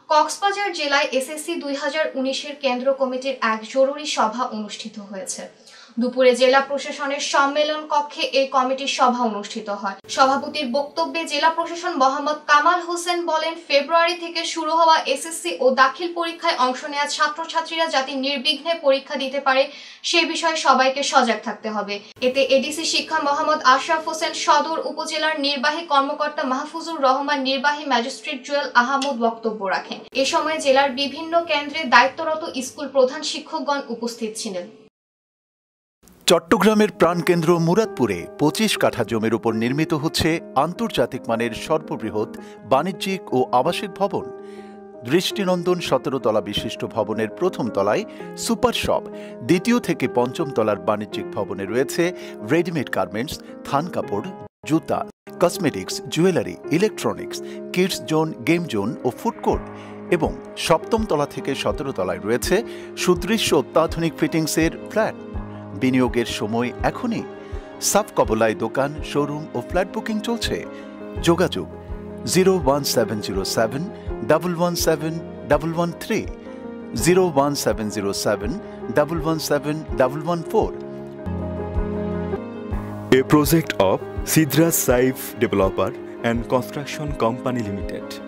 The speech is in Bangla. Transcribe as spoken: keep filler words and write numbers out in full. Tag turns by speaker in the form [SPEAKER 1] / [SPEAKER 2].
[SPEAKER 1] কক্সবাজার জেলায় এসএসসি দুই হাজার উনিশের কেন্দ্র কমিটির এক জরুরি সভা অনুষ্ঠিত হয়েছে। দুপুরে জেলা প্রশাসনের সম্মেলন কক্ষে এই কমিটির সভা অনুষ্ঠিত হয়। সভাপতির বক্তব্যে জেলা প্রশাসন মোহাম্মদ কামাল হোসেন বলেন, ফেব্রুয়ারি থেকে শুরু হওয়া এসএসসি ও দাখিল পরীক্ষায় অংশ নেওয়া ছাত্রছাত্রীরা যাতে নির্বিঘ্নে পরীক্ষা দিতে পারে সে বিষয়ে সবাইকে সজাগ থাকতে হবে। এতে এডিসি শিক্ষা মোহাম্মদ আশরাফ হোসেন, সদর উপজেলার নির্বাহী কর্মকর্তা মাহফুজুর রহমান, নির্বাহী ম্যাজিস্ট্রেট জুয়েল আহমদ বক্তব্য রাখেন। এ সময় জেলার বিভিন্ন কেন্দ্রে দায়িত্বরত স্কুল প্রধান শিক্ষকগণ উপস্থিত ছিলেন।
[SPEAKER 2] চট্টগ্রামের প্রাণকেন্দ্র মুরাদপুরে পঁচিশ কাঠা জমির উপর নির্মিত হচ্ছে আন্তর্জাতিক মানের সর্ববৃহৎ বাণিজ্যিক ও আবাসিক ভবন। দৃষ্টিনন্দন সতেরো তলা বিশিষ্ট ভবনের প্রথম তলায় সুপার শপ, দ্বিতীয় থেকে পঞ্চম তলার বাণিজ্যিক ভবনে রয়েছে রেডিমেড গার্মেন্টস, থান কাপড়, জুতা, cosmetics, jewellery, electronics, kids zone, game zone ও ফুড কোর্ট এবং সপ্তম তলা থেকে সতেরো তলায় রয়েছে সুদৃশ্য অত্যাধুনিক ফিটিংসের ফ্ল্যাট। বিনিয়োগের সময় এখনই। সাব কবলায় দোকান, শোরুম ও ফ্ল্যাট বুকিং চলছে। যোগাযোগ zero one seven zero seven double one seven double one three, zero one seven zero seven double one seven double one four.
[SPEAKER 3] A project of Sidra Saif Developer and Construction Company Limited.